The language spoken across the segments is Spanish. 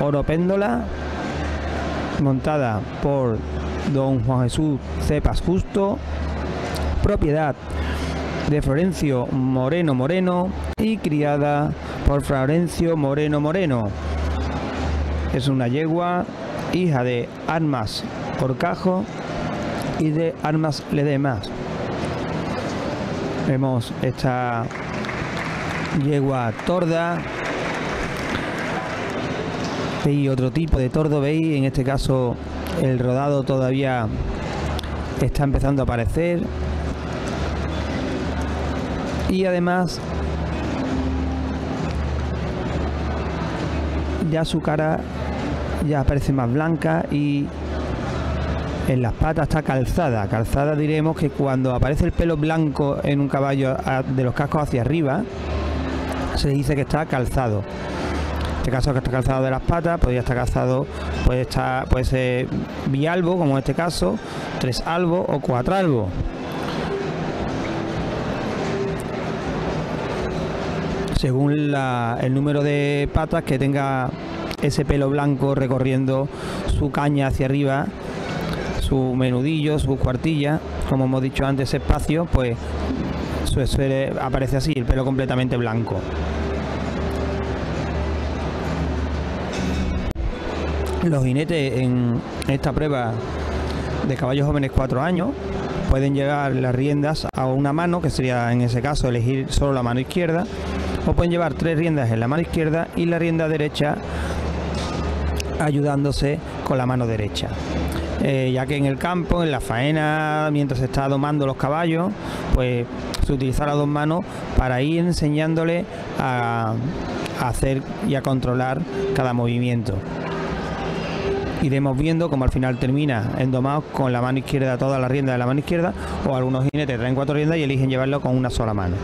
Oropéndola, montada por don Juan Jesús Cepas Justo, propiedad de Florencio Moreno Moreno y criada por Florencio Moreno Moreno. Es una yegua hija de Armas Horcajo y de Armas Ledemas. Vemos esta yegua torda. Veis otro tipo de tordo, veis, en este caso el rodado todavía está empezando a aparecer. Y además ya su cara ya parece más blanca y en las patas está calzada. Calzada diremos que cuando aparece el pelo blanco en un caballo de los cascos hacia arriba, se dice que está calzado. En este caso que está calzado de las patas, podría estar calzado, puede ser bialbo, como en este caso, 3 albos o 4 albos. Según el número de patas que tenga ese pelo blanco recorriendo su caña hacia arriba, su menudillo, su cuartilla, como hemos dicho antes, ese espacio, pues aparece así, el pelo completamente blanco. Los jinetes en esta prueba de caballos jóvenes 4 años pueden llevar las riendas a una mano, que sería en ese caso elegir solo la mano izquierda, o pueden llevar 3 riendas en la mano izquierda y la rienda derecha ayudándose con la mano derecha. Ya que en el campo, en la faena, mientras se está domando los caballos, pues se utiliza las 2 manos para ir enseñándole a hacer y a controlar cada movimiento. Iremos viendo como al final termina endomado con la mano izquierda, toda la rienda de la mano izquierda, o algunos jinetes traen 4 riendas y eligen llevarlo con una sola mano.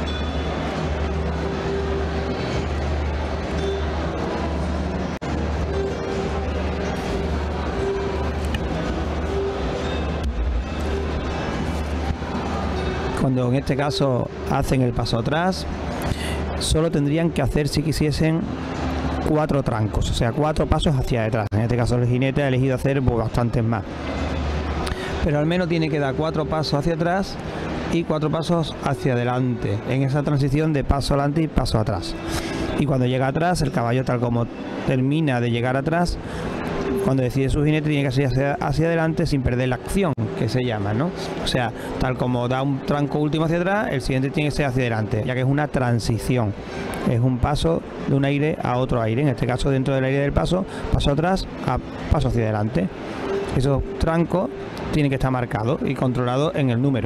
Cuando en este caso hacen el paso atrás, solo tendrían que hacer, si quisiesen, 4 trancos, o sea, 4 pasos hacia detrás. En este caso el jinete ha elegido hacer bastantes más, pero al menos tiene que dar 4 pasos hacia atrás y 4 pasos hacia adelante, en esa transición de paso adelante y paso atrás. Y cuando llega atrás, el caballo, tal como termina de llegar atrás, cuando decide su jinete, tiene que ir hacia adelante sin perder la acción, que se llama, ¿no? O sea, tal como da un tranco último hacia atrás, el siguiente tiene que ser hacia adelante, ya que es una transición, es un paso de un aire a otro aire. En este caso, dentro del aire del paso, paso atrás a paso hacia adelante. Esos trancos tienen que estar marcados y controlados en el número.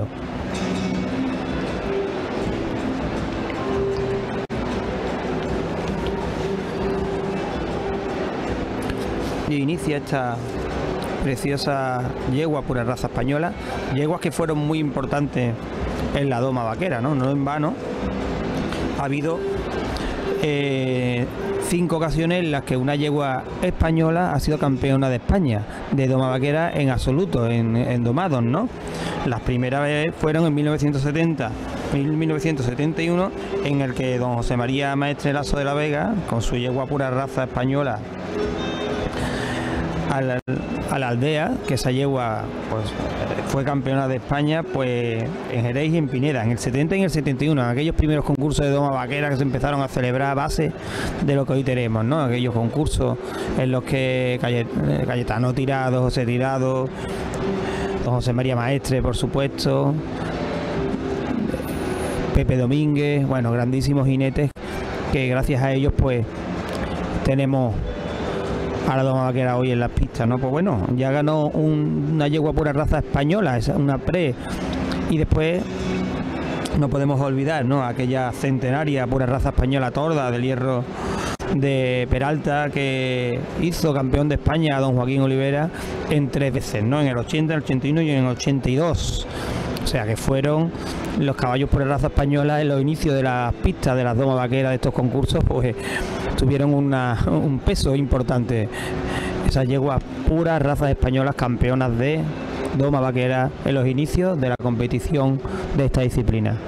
Y inicia esta preciosa yegua pura raza española, yeguas que fueron muy importantes en la doma vaquera, no en vano. Ha habido 5 ocasiones en las que una yegua española ha sido campeona de España de doma vaquera en absoluto, en domados, ¿no? Las primeras veces fueron en 1971, en el que don José María Maestre Lasso de la Vega, con su yegua pura raza española, a la aldea, que esa yegua pues fue campeona de España pues en Jerez y en Pineda, en el 70 y en el 71, en aquellos primeros concursos de doma vaquera que se empezaron a celebrar a base de lo que hoy tenemos, ¿no? Aquellos concursos en los que Cayetano Tirado, José Tirado, don José María Maestre, por supuesto, Pepe Domínguez, bueno, grandísimos jinetes que gracias a ellos pues tenemos a la doma vaquera hoy en las pistas, ¿no? Pues bueno, ya ganó una yegua pura raza española, una pre, y después no podemos olvidar, ¿no?, aquella centenaria pura raza española torda del Hierro de Peralta, que hizo campeón de España a don Joaquín Olivera en 3 veces, ¿no?, en el 80, en el 81 y en el 82. O sea que fueron los caballos pura raza española en los inicios de las pistas de las domas vaqueras de estos concursos, pues tuvieron un peso importante. Esas yeguas puras razas españolas campeonas de doma vaquera en los inicios de la competición de esta disciplina.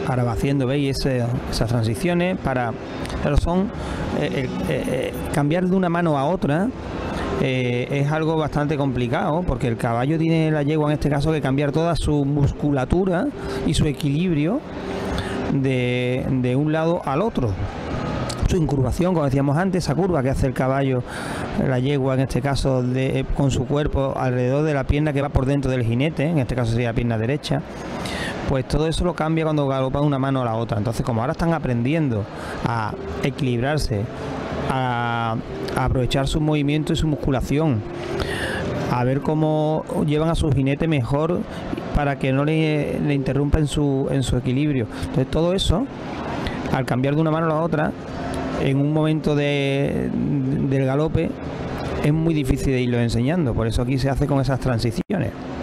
Ahora va haciendo, veis, esas transiciones para... Pero son... cambiar de una mano a otra es algo bastante complicado, porque el caballo tiene, la yegua en este caso, que cambiar toda su musculatura y su equilibrio de un lado al otro. Su incurvación, como decíamos antes, esa curva que hace el caballo, la yegua en este caso, con su cuerpo alrededor de la pierna que va por dentro del jinete, en este caso sería la pierna derecha, pues todo eso lo cambia cuando galopa de una mano a la otra. Entonces, como ahora están aprendiendo a equilibrarse, a aprovechar su movimiento y su musculación, a ver cómo llevan a su jinete mejor para que no le interrumpa en su equilibrio. Entonces, todo eso, al cambiar de una mano a la otra, en un momento del galope, es muy difícil de irlo enseñando. Por eso aquí se hace con esas transiciones.